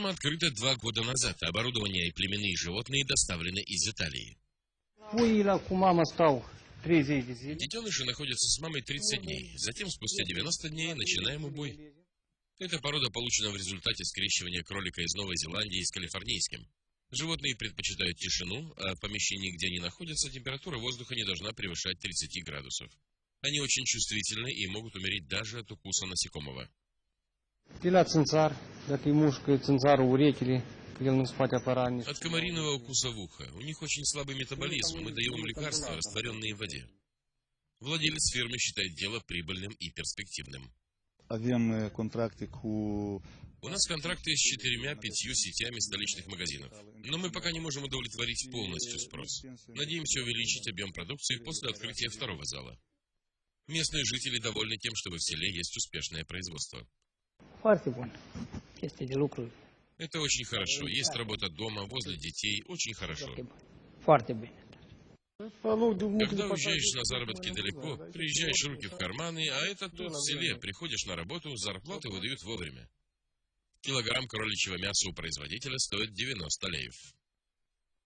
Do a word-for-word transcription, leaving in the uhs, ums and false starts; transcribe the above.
Ферма открыта два года назад, а оборудование и племенные животные доставлены из Италии. Детеныши находятся с мамой тридцать дней, затем спустя девяносто дней начинаем убой. Эта порода получена в результате скрещивания кролика из Новой Зеландии с калифорнийским. Животные предпочитают тишину, а в помещении, где они находятся, температура воздуха не должна превышать тридцати градусов. Они очень чувствительны и могут умереть даже от укуса насекомого. От комариного укуса в ухо. У них очень слабый метаболизм, мы даем им лекарства, растворенные в воде. Владелец фермы считает дело прибыльным и перспективным. У нас контракты с четырьмя-пятью сетями столичных магазинов, но мы пока не можем удовлетворить полностью спрос. Надеемся увеличить объем продукции после открытия второго зала. Местные жители довольны тем, что в селе есть успешное производство. Это очень хорошо. Есть работа дома, возле детей. Очень хорошо. Когда уезжаешь на заработки далеко, приезжаешь руки в карманы, а это тут в селе. Приходишь на работу, зарплату выдают вовремя. Килограмм кроличьего мяса у производителя стоит девяносто леев.